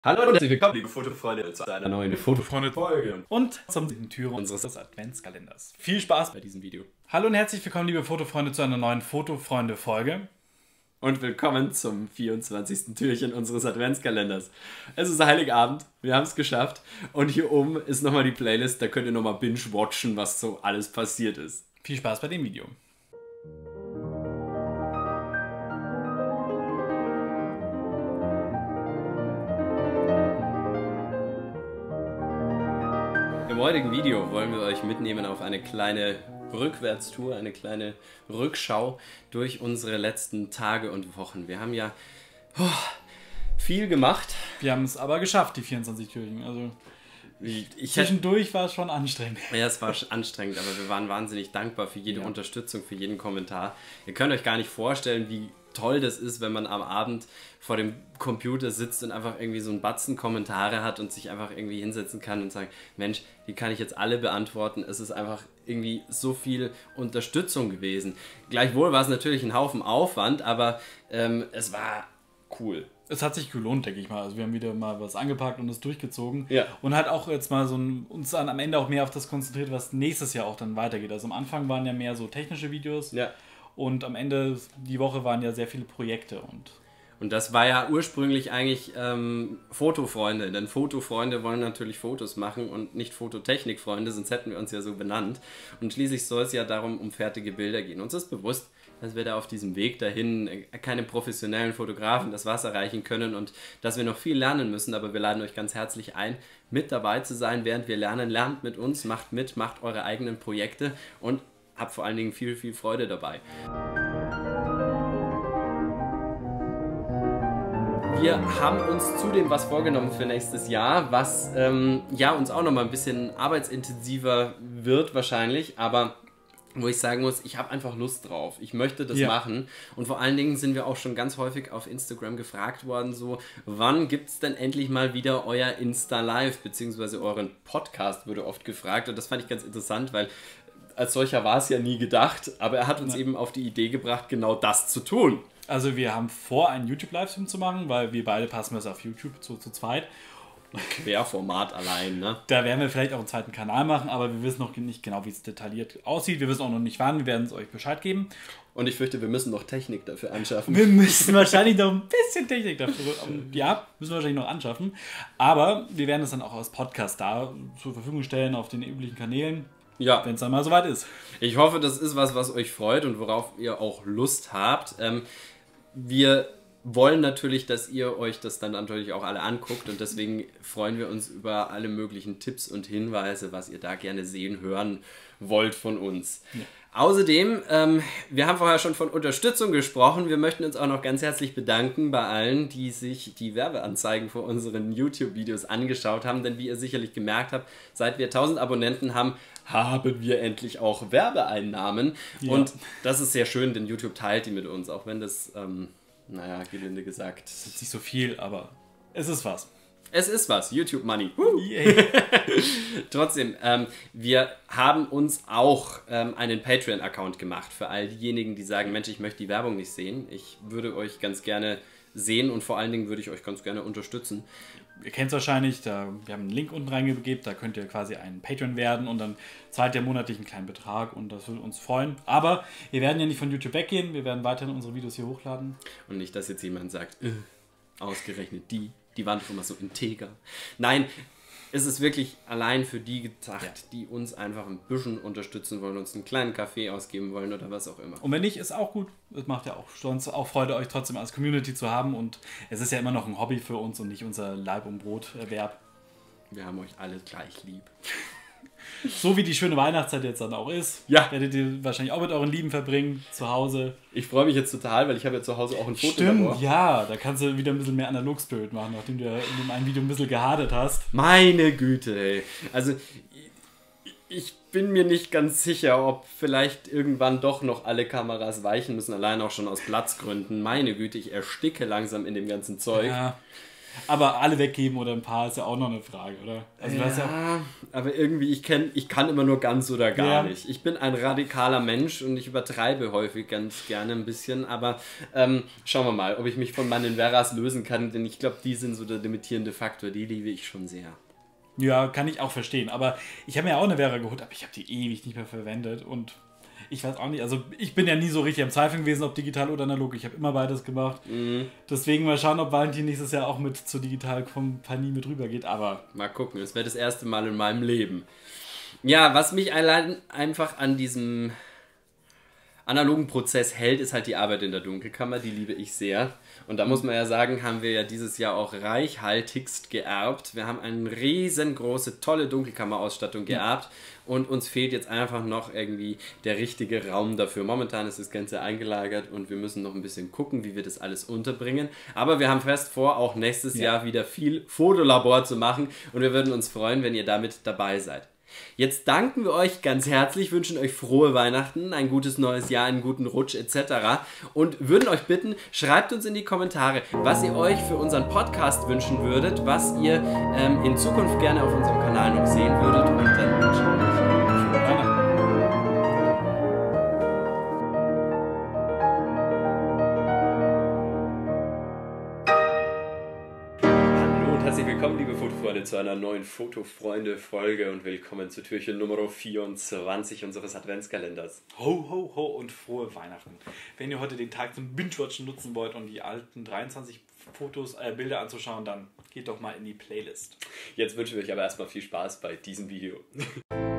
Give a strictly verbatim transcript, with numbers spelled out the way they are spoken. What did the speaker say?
Hallo und herzlich willkommen, liebe Fotofreunde, zu einer neuen Fotofreunde-Folge und zum Türe unseres Adventskalenders. Viel Spaß bei diesem Video. Hallo und herzlich willkommen, liebe Fotofreunde, zu einer neuen Fotofreunde-Folge. Und willkommen zum vierundzwanzigsten Türchen unseres Adventskalenders. Es ist Heiligabend, wir haben es geschafft. Und hier oben ist nochmal die Playlist, da könnt ihr nochmal binge-watchen, was so alles passiert ist. Viel Spaß bei dem Video. Im heutigen Video wollen wir euch mitnehmen auf eine kleine Rückwärtstour, eine kleine Rückschau durch unsere letzten Tage und Wochen. Wir haben ja oh, viel gemacht. Wir haben es aber geschafft, die vierundzwanzig Türchen. Also ich, ich zwischendurch war es schon anstrengend. Ja, es war anstrengend, aber wir waren wahnsinnig dankbar für jede ja. Unterstützung, für jeden Kommentar. Ihr könnt euch gar nicht vorstellen, wie toll das ist, wenn man am Abend vor dem Computer sitzt und einfach irgendwie so einen Batzen Kommentare hat und sich einfach irgendwie hinsetzen kann und sagt, Mensch, die kann ich jetzt alle beantworten. Es ist einfach irgendwie so viel Unterstützung gewesen. Gleichwohl war es natürlich ein Haufen Aufwand, aber ähm, es war cool. Es hat sich gelohnt, denke ich mal. Also wir haben wieder mal was angepackt und es durchgezogen. Ja. Und halt auch jetzt mal so ein, uns dann am Ende auch mehr auf das konzentriert, was nächstes Jahr auch dann weitergeht. Also am Anfang waren ja mehr so technische Videos. Ja. Und am Ende, die Woche waren ja sehr viele Projekte. Und Und das war ja ursprünglich eigentlich ähm, Fotofreunde, denn Fotofreunde wollen natürlich Fotos machen und nicht Fototechnikfreunde, sonst hätten wir uns ja so benannt. Und schließlich soll es ja darum, um fertige Bilder gehen. Uns ist bewusst, dass wir da auf diesem Weg dahin keine professionellen Fotografen das Wasser reichen können und dass wir noch viel lernen müssen, aber wir laden euch ganz herzlich ein, mit dabei zu sein, während wir lernen. Lernt mit uns, macht mit, macht eure eigenen Projekte und habt vor allen Dingen viel, viel Freude dabei. Wir haben uns zudem was vorgenommen für nächstes Jahr, was ähm, ja, uns auch nochmal ein bisschen arbeitsintensiver wird wahrscheinlich, aber wo ich sagen muss, ich habe einfach Lust drauf. Ich möchte das ja. machen. Und vor allen Dingen sind wir auch schon ganz häufig auf Instagram gefragt worden, so, wann gibt es denn endlich mal wieder euer Insta-Live, beziehungsweise euren Podcast, wurde oft gefragt. Und das fand ich ganz interessant, weil als solcher war es ja nie gedacht, aber er hat uns ja. eben auf die Idee gebracht, genau das zu tun. Also wir haben vor, einen YouTube-Livestream zu machen, weil wir beide passen es auf YouTube zu, zu zweit. Querformat allein, ne? Da werden wir vielleicht auch einen zweiten Kanal machen, aber wir wissen noch nicht genau, wie es detailliert aussieht. Wir wissen auch noch nicht wann, wir werden es euch Bescheid geben. Und ich fürchte, wir müssen noch Technik dafür anschaffen. Wir müssen wahrscheinlich noch ein bisschen Technik dafür, ja, müssen wir wahrscheinlich noch anschaffen. Aber wir werden es dann auch als Podcast da zur Verfügung stellen auf den üblichen Kanälen. Ja. Wenn es dann mal soweit ist. Ich hoffe, das ist was, was euch freut und worauf ihr auch Lust habt. Ähm, wir wollen natürlich, dass ihr euch das dann natürlich auch alle anguckt und deswegen freuen wir uns über alle möglichen Tipps und Hinweise, was ihr da gerne sehen, hören wollt von uns. Ja. Außerdem, ähm, wir haben vorher schon von Unterstützung gesprochen. Wir möchten uns auch noch ganz herzlich bedanken bei allen, die sich die Werbeanzeigen für unseren YouTube-Videos angeschaut haben. Denn wie ihr sicherlich gemerkt habt, seit wir tausend Abonnenten haben, haben wir endlich auch Werbeeinnahmen. Ja. Und das ist sehr schön, denn YouTube teilt die mit uns, auch wenn das, ähm, naja, gelinde gesagt. Das ist nicht so viel, aber es ist was. Es ist was, YouTube Money. Yeah. Trotzdem, ähm, wir haben uns auch ähm, einen Patreon-Account gemacht für all diejenigen, die sagen, Mensch, ich möchte die Werbung nicht sehen. Ich würde euch ganz gerne sehen und vor allen Dingen würde ich euch ganz gerne unterstützen. Ihr kennt es wahrscheinlich, da, wir haben einen Link unten reingegeben, da könnt ihr quasi ein Patreon werden und dann zahlt ihr monatlich einen kleinen Betrag und das würde uns freuen. Aber wir werden ja nicht von YouTube weggehen, wir werden weiterhin unsere Videos hier hochladen. Und nicht, dass jetzt jemand sagt, äh, ausgerechnet die. Die waren doch immer so integer. Nein, es ist wirklich allein für die gedacht, ja. die uns einfach ein bisschen unterstützen wollen, uns einen kleinen Kaffee ausgeben wollen oder was auch immer. Und wenn nicht, ist auch gut. Es macht ja auch sonst auch Freude, euch trotzdem als Community zu haben. Und es ist ja immer noch ein Hobby für uns und nicht unser Leib- und Broterwerb. Wir haben euch alle gleich lieb. So wie die schöne Weihnachtszeit jetzt dann auch ist, ja. werdet ihr wahrscheinlich auch mit euren Lieben verbringen, zu Hause. Ich freue mich jetzt total, weil ich habe ja zu Hause auch ein Foto. Stimmt, ja, da kannst du wieder ein bisschen mehr Analog-Spirit machen, nachdem du ja in dem einen Video ein bisschen gehadet hast. Meine Güte, ey. Also, ich bin mir nicht ganz sicher, ob vielleicht irgendwann doch noch alle Kameras weichen müssen, allein auch schon aus Platzgründen. Meine Güte, ich ersticke langsam in dem ganzen Zeug. Ja. Aber alle weggeben oder ein paar ist ja auch noch eine Frage, oder? Also ja, das ja, aber irgendwie, ich, kenn, ich kann immer nur ganz oder gar Ja. nicht. Ich bin ein radikaler Mensch und ich übertreibe häufig ganz gerne ein bisschen, aber ähm, schauen wir mal, ob ich mich von meinen Veras lösen kann, denn ich glaube, die sind so der limitierende Faktor, die liebe ich schon sehr. ja, kann ich auch verstehen. Aber ich habe mir auch eine Vera geholt, aber ich habe die ewig nicht mehr verwendet und ich weiß auch nicht, also ich bin ja nie so richtig am Zweifeln gewesen, ob digital oder analog. Ich habe immer beides gemacht. Mhm. Deswegen mal schauen, ob Valentin nächstes Jahr auch mit zur Digitalkompanie mit rüber geht. Aber Mal gucken, es wäre das erste Mal in meinem Leben. Ja, was mich allein einfach an diesem analogen Prozess hält, ist halt die Arbeit in der Dunkelkammer, die liebe ich sehr. Und da muss man ja sagen, haben wir ja dieses Jahr auch reichhaltigst geerbt. Wir haben eine riesengroße, tolle Dunkelkammerausstattung geerbt und uns fehlt jetzt einfach noch irgendwie der richtige Raum dafür. Momentan ist das Ganze eingelagert und wir müssen noch ein bisschen gucken, wie wir das alles unterbringen. Aber wir haben fest vor, auch nächstes Ja. Jahr wieder viel Fotolabor zu machen und wir würden uns freuen, wenn ihr damit dabei seid. Jetzt danken wir euch ganz herzlich, wünschen euch frohe Weihnachten, ein gutes neues Jahr, einen guten Rutsch et cetera. Und würden euch bitten, schreibt uns in die Kommentare, was ihr euch für unseren Podcast wünschen würdet, was ihr ähm, in Zukunft gerne auf unserem Kanal noch sehen würdet. Und dann wünschen wir euch schöne Weihnachten. Hallo und herzlich willkommen, liebe Fotofreunde, zu einer neuen Fotofreunde-Folge und willkommen zu Türchen Nummer vierundzwanzig unseres Adventskalenders. Ho, ho, ho und frohe Weihnachten. Wenn ihr heute den Tag zum Binge-Watchen nutzen wollt und die alten dreiundzwanzig Fotos, äh, Bilder anzuschauen, dann geht doch mal in die Playlist. Jetzt wünschen wir euch aber erstmal viel Spaß bei diesem Video.